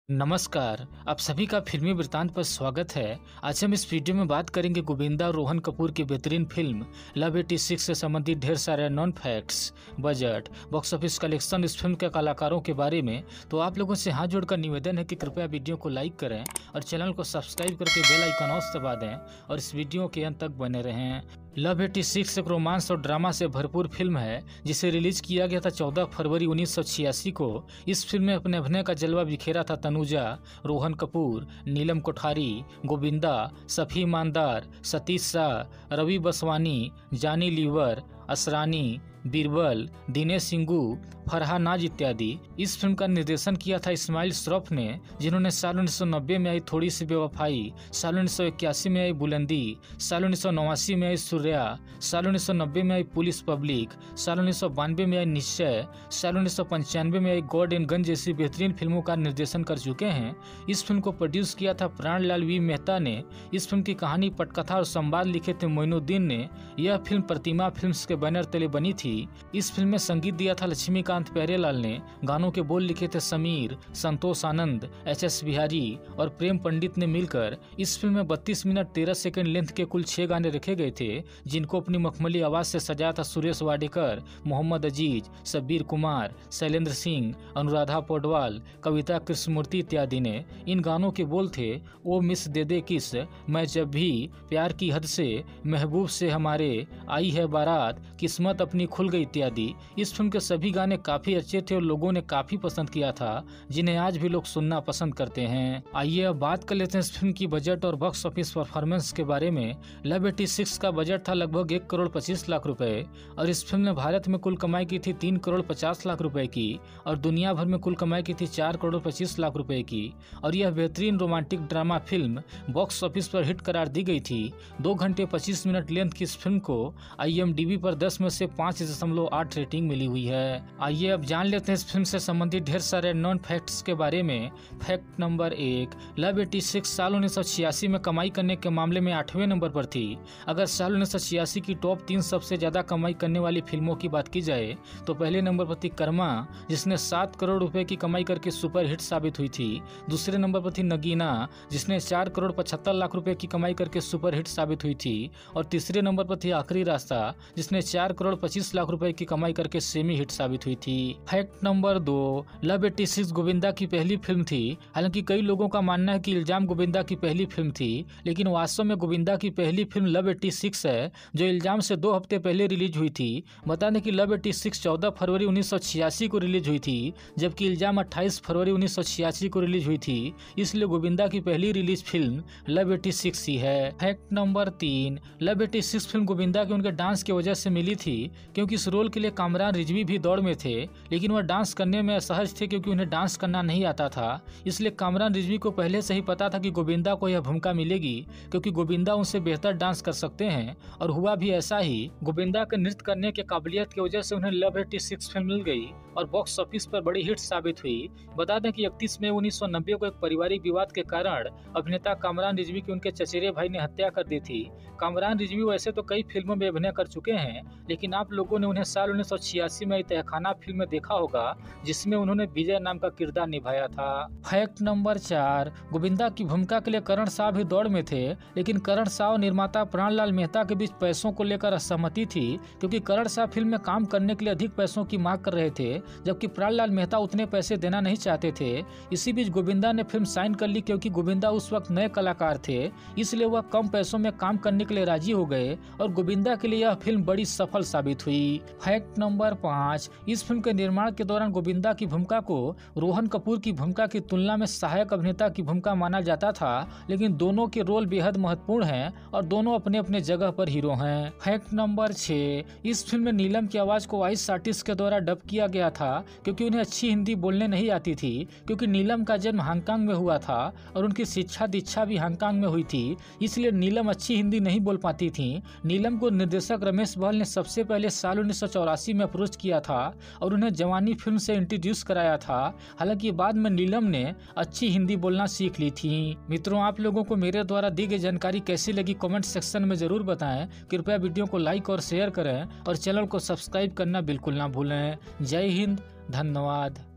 नमस्कार, आप सभी का फिल्मी वृत्तांत पर स्वागत है। आज हम इस वीडियो में बात करेंगे गोविंदा और रोहन कपूर की बेहतरीन फिल्म लव 86 से संबंधित ढेर सारे non facts, budget, box office collection, इस फिल्म के कलाकारों के बारे में। तो आप लोगों से हाथ जोड़कर निवेदन है कि कृपया वीडियो को लाइक करें और चैनल को सब्सक्राइब करके बेल आइकन ऑन दबा दें और इस वीडियो के अंत तक बने रहें। लव 86 एक रोमांस और ड्रामा से भरपूर फिल्म है जिसे रिलीज किया गया था 14 फरवरी 1986 को। इस फिल्म में अपने अभिनय का जलवा बिखेरा था तनुजा, रोहन कपूर, नीलम कोठारी, गोविंदा, सफी ईमानदार, सतीश शाह, रवि बसवानी, जानी लीवर, असरानी, बीरबल, दिनेश सिंगू, फरहा नाज इत्यादि। इस फिल्म का निर्देशन किया था इस्माइल श्रॉफ ने, जिन्होंने साल 1990 में आई थोड़ी सी बेवफाई, साल 1981 में आई बुलंदी, साल 1989 में आई सूर्या, साल 1990 में आई पुलिस पब्लिक, साल 1992 में आई निश्चय, साल 1995 में आई गॉड एंड गन जैसी बेहतरीन फिल्मों का निर्देशन कर चुके हैं। इस फिल्म को प्रोड्यूस किया था प्राणलाल वी मेहता ने। इस फिल्म की कहानी, पटकथा और संवाद लिखे थे मोइनुद्दीन ने। यह फिल्म प्रतिमा फिल्म्स के बैनर तले बनी थी। इस फिल्म में संगीत दिया था लक्ष्मीकांत प्यारेलाल ने। गानों के बोल लिखे थे समीर, संतोष आनंद, एच.एस. बिहारी और प्रेम पंडित ने मिलकर। इस फिल्म में 32 मिनट 13 सेकंड लेंथ के कुल 6 गाने रखे गए थे, जिनको अपनी मखमली आवाज से सजाया था सुरेश वाडेकर, मोहम्मद अजीज, शब्बीर कुमार, शैलेंद्र सिंह, अनुराधा पौडवाल, कविता कृष्णमूर्ति इत्यादि ने। इन गानों के बोल थे, ओ मिस दे दे किस, मैं जब भी, प्यार की हद से, महबूब से हमारे, आई है बारात, किस्मत अपनी खुल गई इत्यादि। इस फिल्म के सभी गाने काफी अच्छे थे और लोगों ने काफी पसंद किया था, जिन्हें आज भी लोग सुनना पसंद करते हैं। आइए अब बात कर लेते हैं इस फिल्म की बजट और बॉक्स ऑफिस परफॉर्मेंस के बारे में। लव 86 का बजट था लगभग 1 करोड़ 25 लाख रुपए और इस फिल्म ने भारत में कुल कमाई की थी 3 करोड़ 50 लाख रुपए की और दुनिया भर में कुल कमाई की थी 4 करोड़ 25 लाख रुपए की। और यह बेहतरीन romantic drama film box office पर हिट करार दी गई थी। 2 घंटे 25 मिनट लेंथ की इस फिल्म को IMDb पर 10 में से 5.8 रेटिंग मिली हुई है। आइए अब जान लेते हैं इस फिल्म से संबंधित ढेर सारे नॉन फैक्ट्स के बारे में। फैक्ट नंबर 1, लव 86 साल 1986 में कमाई करने के मामले में 8वें नंबर पर थी। अगर साल 1986 की टॉप 3 सबसे ज्यादा कमाई करने वाली फिल्मों की बात की जाए तो पहले नंबर पर थी कर्मा, जिसने 7 करोड़ रुपए की कमाई करके सुपर हिट साबित हुई थी। दूसरे नंबर पर थी नगीना, जिसने 4 करोड़ 75 लाख रुपए की कमाई करके सुपर हिट साबित हुई थी। और तीसरे नंबर पर थी आखिरी रास्ता, जिसने 4 करोड़ 25 लाख रुपए की कमाई करके सेमी हिट साबित हुई थी। फैक्ट नंबर 2, लव 86 गोविंदा की पहली फिल्म थी। हालांकि कई लोगों का मानना है कि इल्जाम गोविंदा की पहली फिल्म थी, लेकिन वास्तव में गोविंदा की पहली फिल्म लव 86 है, जो इल्जाम से 2 हफ्ते पहले रिलीज हुई थी। बता दें कि लव 86 14 फरवरी 1986 को रिलीज हुई थी, जबकि इल्जाम 28 फरवरी 1986 को रिलीज हुई थी। इसलिए गोविंदा की पहली रिलीज फिल्म लव 86 ही है। Fact number 3, love 86 film Govinda के उनके डांस की वजह से मिली थी, क्योंकि इस रोल के लिए कामरान रिजवी भी दौड़ में थे, लेकिन वह डांस करने में असहज थे क्योंकि उन्हें डांस करना नहीं आता था। इसलिए कामरान रिजवी को पहले से ही पता था कि गोविंदा को यह भूमिका मिलेगी, क्योंकि गोविंदा उनसे बेहतर डांस कर सकते हैं। और हुआ भी ऐसा ही। गोविंदा के नृत्य करने के काबिलियत की वजह से उन्हें लव 86 फिल्म मिल गई और बॉक्स ऑफिस पर बड़ी हिट साबित हुई। बता दें कि 31 मई 1990 को एक पारिवारिक विवाद के कारण अभिनेता कामरान रिजवी की उनके चचेरे भाई ने हत्या कर दी थी। कामरान रिजवी वैसे तो कई फिल्मों में अभिनय कर चुके हैं, लेकिन आप लोगों ने उन्हें साल 1986 में तहखाना फिल्म में देखा होगा, जिसमें उन्होंने विजय नाम का किरदार निभाया था। फैक्ट नंबर 4, गोविंदा की भूमिका के लिए करण शाह भी दौड़ में थे, लेकिन करण शाह और निर्माता प्राणलाल मेहता के बीच पैसों को लेकर असहमति थी, क्योंकि करण शाह फिल्म में काम करने के लिए अधिक पैसों की मांग कर रहे थे, जबकि प्राणलाल मेहता उतने पैसे देना नहीं चाहते थे। इसी बीच गोविंदा ने फिल्म साइन कर ली, क्योंकि गोविंदा उस वक्त नए कलाकार थे, इसलिए वह कम पैसों में काम करने के लिए राजी हो गए और गोविंदा के लिए यह फिल्म बड़ी सफल साबित हुई। फैक्ट नंबर 5, इस फिल्म के निर्माण के दौरान गोविंदा की भूमिका को रोहन कपूर की भूमिका की तुलना में सहायक अभिनेता की भूमिका माना जाता था, लेकिन दोनों के रोल बेहद महत्वपूर्ण हैं और दोनों अपने अपने जगह पर हीरो हैं। फैक्ट नंबर 6, इस फिल्म में नीलम की आवाज को वॉइस आर्टिस्ट के द्वारा डब किया गया था, क्योंकि उन्हें अच्छी हिंदी बोलने नहीं आती थी, क्योंकि नीलम का जन्म हांगकांग में हुआ था और उनकी शिक्षा दीक्षा भी हांगकांग में हुई थी, इसलिए नीलम अच्छी हिंदी नहीं बोल पाती थी। नीलम को निर्देशक रमेश बहल ने सबसे पहले साल 1984 में अप्रोच किया था और उन्हें जवानी फिल्म से इंट्रोड्यूस कराया था। हालांकि बाद में नीलम ने अच्छी हिंदी बोलना सीख ली थी। मित्रों, आप लोगों को मेरे द्वारा दी गई जानकारी कैसी लगी कमेंट सेक्शन में जरूर बताएं। कृपया वीडियो को लाइक और शेयर करें और चैनल को सब्सक्राइब करना बिल्कुल ना भूलें। जय हिंद, धन्यवाद।